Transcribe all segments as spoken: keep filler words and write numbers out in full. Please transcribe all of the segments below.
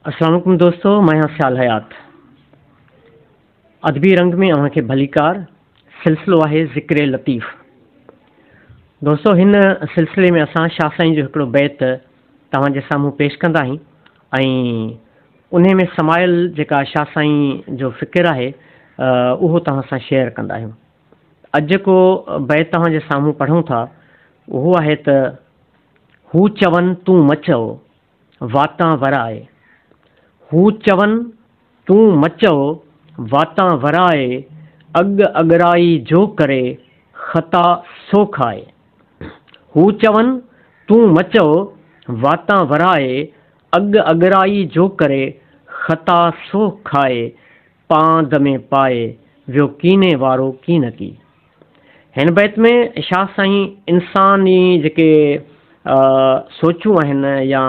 अस्सलाम वालेकुम दोस्तों, मैं यहाँ ख्याल हयात अदबी रंग में अव्हांखे भलीकार सिलसिलो आहे ज़िक्र लतीफ़। दोस्तों, हिन सिलसिले में असां शाह साईं जो हिकिड़ो बैत तव्हांजे साम्हूं पेश कंदा आहियूं ऐं उन में समायल जेका शाह साईं जो फ़िक्र आहे उहो तव्हां सां शेयर कंदा आहियूं। अॼु जेको बैत तव्हांजे साम्हूं पढ़ूं था उहो आहे त हू चवनि तूं मचो वातां वराए। हू चवनि तूं मचो वातां वराए, अग अगराई जो करे ख़ता सो खाए। हू चवनि तूं मचो वातां वराए, अग अगराई जो करे ख़ता सो खाए। पांद में पाए वियो कीने वारो कीन की। हिन बैत में शाह साईं इंसानी जेके सोचूं आहिनि या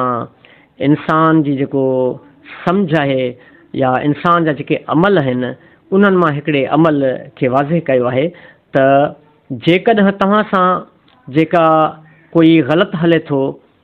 इंसान जी जेको सम्झ आहे या इंसान जा जेके अमल आहिनि उन्हनि मां हिकिड़े अमल खे वाज़े कयो आहे त जेकॾहिं तव्हां सां जेका कोई ग़लति हले थो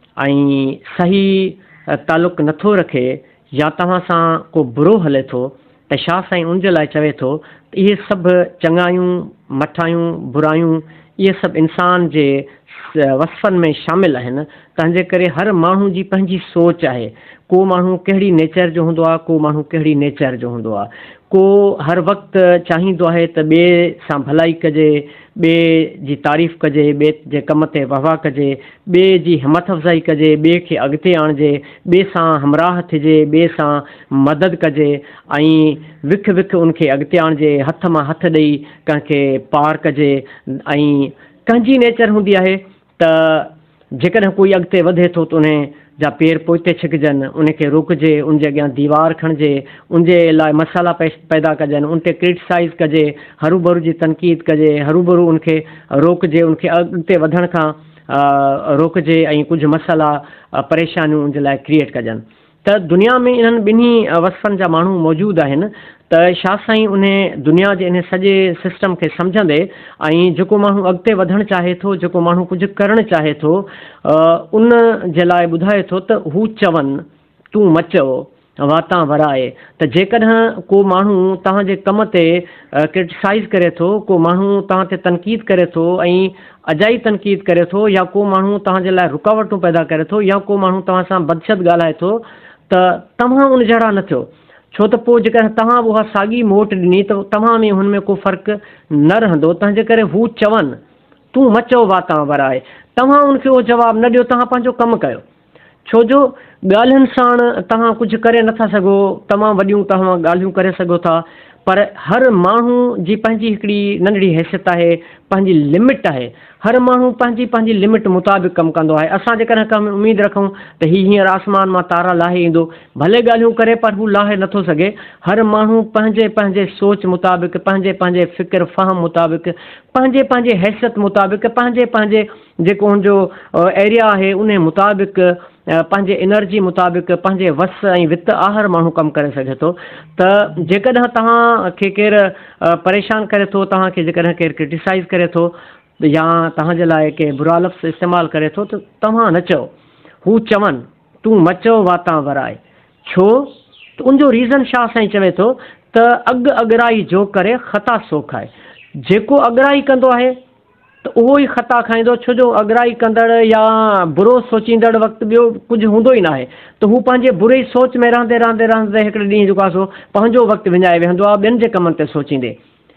ऐं सही तालुक़ु नथो रखे या तव्हां सां को बुरो हले थो त शाह साईं उन जे लाइ चवे थो त इहे सभु चङायूं मठायूं बुरायूं इहे सभु इंसान जे वसफ़नि में शामिल आहिनि। तंहिंजे करे हर माण्हू जी पंहिंजी सोच आहे। को माण्हू कहिड़ी नेचर जो हूंदो आहे, को माण्हू कहिड़ी नेचर जो हूंदो आहे। को हर वक़्तु चाहींदो आहे त ॿिए सां भलाई कजे, ॿिए जी तारीफ़ कजे, ॿिए जे कम ते वाह वाह कजे, ॿिए जी हिमत अफ़ज़ाई कजे, ॿिए खे अॻिते आणिजे, ॿिए सां हमराह थिजे, ॿिए सां मदद कजे ऐं विख विख उनखे अॻिते आणिजे, हथ मां हथ ॾेई कंहिंखे पार कजे। ऐं कंहिंजी नेचर हूंदी आहे त जेकॾहिं कोई अॻिते वधे थो त उन जा पेर पोइते छिकजनि, उनखे रोकिजे, उनजे अॻियां दीवार खणिजे, उनजे लाइ मसाला पे पैदा कजनि, उन ते क्रिटिसाइज़ कजे, हरूभरू जी तनक़ीद कजे, हरूभरू उनखे रोकिजे, उनखे अॻिते वधण खां रोकिजे ऐं कुझु मसाला परेशानियूं उनजे लाइ क्रिएट कजनि। त दुनिया में इन्हनि ॿिन्ही वसफ़नि जा माण्हू मौजूदु आहिनि। त शाह साईं उन दुनिया जे इन सॼे सिस्टम खे सम्झंदे ऐं जेको माण्हू अॻिते वधणु चाहे थो, जेको माण्हू कुझु करणु चाहे थो, उन जे लाइ ॿुधाए थो त हू चवनि तूं मचो वातां वराए। त जेकॾहिं को माण्हू तव्हांजे कम ते क्रिटिसाइज़ करे थो, को माण्हू तव्हां ते तनक़ीद करे थो ऐं अजाई तनक़ीद करे थो, या को माण्हू तव्हांजे लाइ रुकावटूं पैदा करे थो, या को माण्हू तव्हां सां बदशत ॻाल्हाए थो, त तव्हां उन जहिड़ा न थियो। छो त पोइ जेकॾहिं तव्हां उहा साॻी मोट ॾिनी त तव्हां में हुन में को फ़र्क़ु न रहंदो। तंहिंजे करे हू चवनि तूं मचो वातां वराए, तव्हां उनखे उहो जवाबु न ॾियो, तव्हां पंहिंजो कमु कयो। छो जो ॻाल्हियुनि सां तव्हां कुझु करे नथा सघो, तमामु वॾियूं तव्हां ॻाल्हियूं करे सघो था, पर हर माण्हू जी पंहिंजी हिकिड़ी नंढड़ी हैसियत आहे, पंहिंजी लिमिट आहे। हर माण्हू पंहिंजी पंहिंजी लिमिट मुताबिक़ कमु कंदो आहे। असां जेकॾहिं कमु उमेदु रखूं त हीअ हींअर आसमान मां तारा लाहे ईंदो, भले ॻाल्हियूं करे पर हू लाहे नथो सघे। हर माण्हू पंहिंजे पंहिंजे सोच मुताबिक़, पंहिंजे पंहिंजे फ़िक्र फ़हम मुताबिक़, पंहिंजे पंहिंजे हैसियत मुताबिक़, पंहिंजे पंहिंजे जेको हुनजो एरिया आहे उन मुताबिक़, पंहिंजे एनर्जी मुताबिक़, पंहिंजे वस ऐं वित आहर माण्हू कमु करे सघे थो। त जेकॾहिं तव्हांखे केरु परेशान करे थो, तव्हांखे जेकॾहिं केरु क्रिटिसाइज़ करे थो या तव्हांजे लाइ के बुरा लफ़्ज़ इस्तेमालु करे थो त तव्हां न चओ। हू चवनि तूं मचो वातां वराए। छो त उनजो रीज़न शाह साईं चवे थो त अॻु अगराई जो करे ख़ता सो खाए। जेको अगराई कंदो आहे त उहो ई ख़ता खाईंदो। छो जो अगराई कंदड़ या बुरो सोचींदड़ वक़्तु ॿियो कुझु हूंदो ई न आहे, त हू पंहिंजे बुरे ई सोच में रहंदे रहंदे रहंदे हिकिड़े ॾींहुं जेको आहे सो पंहिंजो वक़्तु विञाए वेहंदो आहे ॿियनि जे कमनि ते सोचींदे।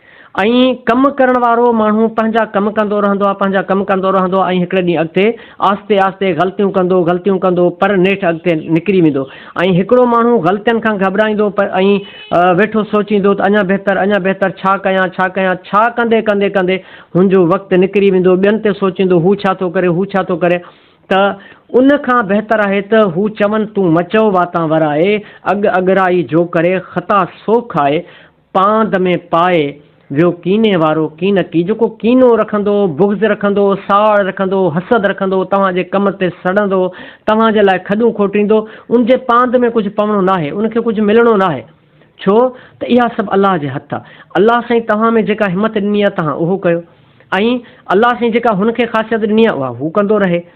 ऐं कमु करण वारो माण्हू पंहिंजा कमु कंदो रहंदो आहे, पंहिंजा कमु कंदो रहंदो आहे ऐं हिकिड़े ॾींहुं अॻिते आस्ते आस्ते ग़लतियूं कंदो ग़लतियूं कंदो पर नेठि अॻिते निकिरी वेंदो। ऐं हिकिड़ो माण्हू ग़लतियुनि खां घबराईंदो पर ऐं वेठो सोचींदो त अञा बहितर अञा बहितर छा कयां छा कयां छा कंदे कंदे कंदे हुनजो वक़्तु निकिरी वेंदो, ॿियनि ते सोचींदो हू छा थो करे हू छा थो करे। त उन खां बहितर आहे त हू चवनि तूं मचो वातां वराए, अॻु अगराई जो करे ख़ता सो खाए। पांद में पाए वियो कीने वारो कीन की। जेको कीनो रखंदो, बुग़्ज़ रखंदो, साड़ रखंदो, हसद रखंदो, तव्हांजे कम ते सड़ंदो, तव्हांजे लाइ खॾूं खोटींदो, उनजे पांद में कुझु पवणो न आहे, उनखे कुझु मिलणो न आहे। छो त इहा सभु अलाह जे हथु आहे। अलाह साईं तव्हां में जेका हिमत ॾिनी आहे तव्हां उहो कयो ऐं अलाह साईं जेका हुनखे ख़ासियत ॾिनी आहे उहा हू कंदो रहे।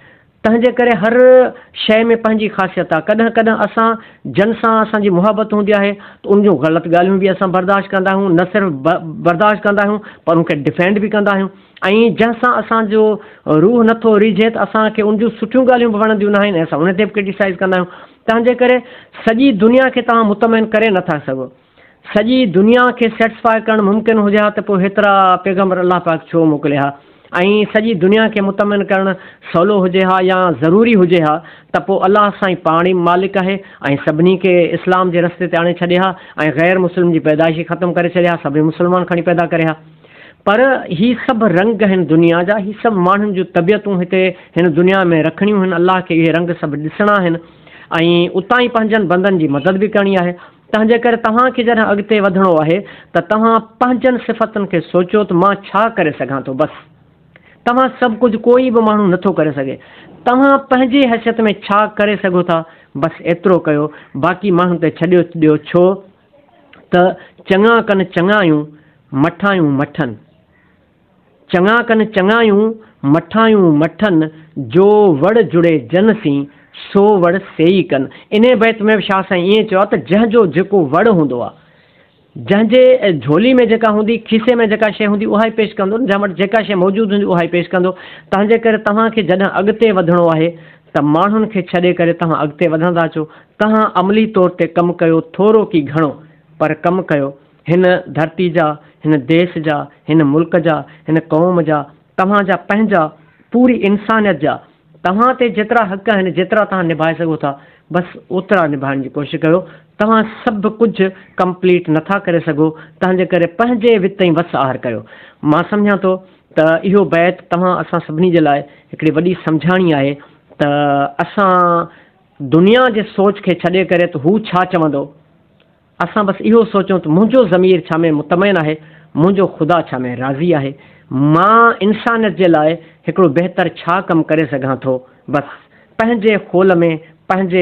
तंहिंजे करे हर शइ में पंहिंजी ख़ासियत आहे। कॾहिं कॾहिं असां जन सां असांजी मुहबत हूंदी आहे त उन जूं ग़लति ॻाल्हियूं बि असां बर्दाश्त कंदा आहियूं, न सिर्फ़ु ब बर्दाश्त कंदा आहियूं पर उनखे डिफेंड बि कंदा आहियूं। ऐं जंहिंसां असांजो रूह नथो रीझे त असांखे उन जूं सुठियूं ॻाल्हियूं बि वणंदियूं न आहिनि, असां उन ते बि क्रिटिसाइज़ कंदा आहियूं। तंहिंजे करे सॼी दुनिया खे तव्हां मुतमिन करे नथा सघो। सॼी दुनिया खे सेटिस्फाई करणु मुमकिन हुजे हा त पोइ हेतिरा पैगम्बर अलाह पाक छो मोकिलिया हा। ऐं सॼी दुनिया खे मुतमिन करणु सवलो हुजे हा या ज़रूरी हुजे हा त पोइ अलाह साईं पाण ई मालिक आहे ऐं सभिनी खे इस्लाम जे रस्ते ते आणे छॾे हा ऐं ग़ैर मुस्लिम जी पैदाइश ख़तमु करे छॾिया, सभई मुस्लमान खणी पैदा करे हा। पर ही सभु रंग आहिनि दुनिया जा, ही सभु माण्हुनि जूं तबियतूं हिते हिन दुनिया में रखणियूं आहिनि। अलाह खे इहे रंग सभु ॾिसणा आहिनि ऐं उतां ई पंहिंजनि बंदनि जी मदद बि करणी आहे। तंहिंजे करे तव्हांखे जॾहिं अॻिते वधिणो आहे त तव्हां पंहिंजनि सिफ़तुनि खे सोचियो त मां छा करे सघां थो। बसि तव्हां सभु कुझु कोई बि माण्हू नथो करे सघे, तव्हां पंहिंजी हैसियत में छा करे सघो था बसि एतिरो कयो। बाक़ी माण्हुनि ते छॾियो ॾियो, छो त चङा कनि चङायूं मठायूं मठनि, चङा कनि चङायूं मठायूं मठनि, जो वड़ जुड़े जन सी सो वड़ सेई कनि। इन बैत में बि शाह साईं ईअं चयो आहे त जंहिंजो जेको वड़ हूंदो आहे, जंहिंजे झोली में जेका हूंदी, खीसे में जेका शइ हूंदी उहा ई पेश कंदो, जंहिं वटि जेका शइ मौजूदु हूंदी उहा ई पेश कंदो। तंहिंजे करे तव्हांखे जॾहिं अॻिते वधिणो आहे त माण्हुनि खे छॾे करे तव्हां अॻिते वधंदा अचो। तव्हां अमली तौर ते कमु कयो, थोरो की घणो पर कमु कयो। हिन धरती जा, हिन देश जा, हिन मुल्क जा, हिन क़ौम जा, तव्हांजा पंहिंजा, पूरी इंसानियत जा तव्हां ते जेतिरा हक़ आहिनि, जेतिरा तव्हां निभाए सघो था बसि ओतिरा निभाइण जी कोशिशि कयो। तव्हां सभु कुझु कंप्लीट नथा करे सघो, तंहिंजे करे पंहिंजे वित ई वस आहार कयो। मां सम्झां थो त इहो बैत तव्हां असां सभिनी जे लाइ हिकिड़ी वॾी सम्झाणी आहे त असां दुनिया जे सोच खे छॾे करे त हू छा चवंदो, असां बसि इहो सोचूं त मुंहिंजो ज़मीर छा में मुतमइन आहे, मुंहिंजो ख़ुदा छा में राज़ी आहे, मां इंसानियत जे लाइ हिकिड़ो बहितर छा कमु करे सघां थो। बसि पंहिंजे खोल में, पंहिंजे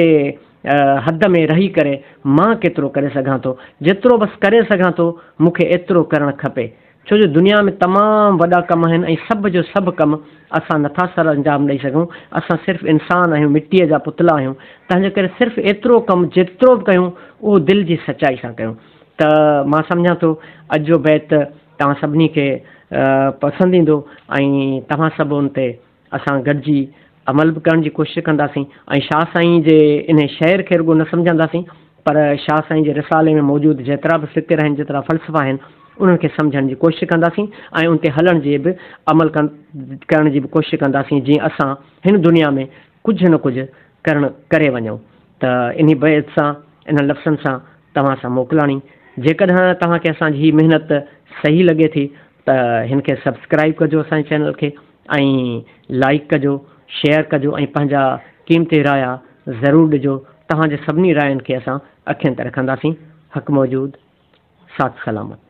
हद में रही करे मां केतिरो करे सघां थो, जेतिरो बसि करे सघां थो मूंखे एतिरो करणु खपे। छो जो दुनिया में तमामु वॾा कम आहिनि ऐं सभु जो सभु कमु असां नथा सर अंजाम ॾेई सघूं। असां सिर्फ़ु इंसान आहियूं, मिटीअ जा पुतला आहियूं। तंहिंजे करे सिर्फ़ु एतिरो कमु जेतिरो बि कयूं उहो दिलि जी सचाई सां कयूं। त मां सम्झां थो अॼु जो बैत तव्हां सभिनी खे पसंदि ईंदो ऐं तव्हां सभु उन ते असां गॾिजी अमल बि करण जी कोशिशि कंदासीं ऐं शाह साईं जे इन शहर खे रुॻो न सम्झंदासीं पर शाह साईं जे रिसाले में मौजूदु जेतिरा बि फ़िक्र आहिनि, जेतिरा फ़लसफ़ा आहिनि उन्हनि खे सम्झण जी कोशिशि कंदासीं ऐं उन ते हलण जी बि अमल कन करण जी बि कोशिशि कंदासीं जीअं असां हिन दुनिया में कुझु न कुझु करणु करे वञूं। त इन बैत सां, इन लफ़्ज़नि सां तव्हां सां मोकिलाणी। जेकॾहिं तव्हांखे असांजी हीअ महिनत सही लॻे थी त हिन खे सब्सक्राइब कजो असांजे चैनल खे ऐं लाइक कजो, शेयर कजो ऐं पंहिंजा क़ीमती राया ज़रूरु ॾिजो। तव्हांजे सभिनी रायनि खे असां अखियुनि ते रखंदासीं। हक़ मौजूद, साथ सलामत।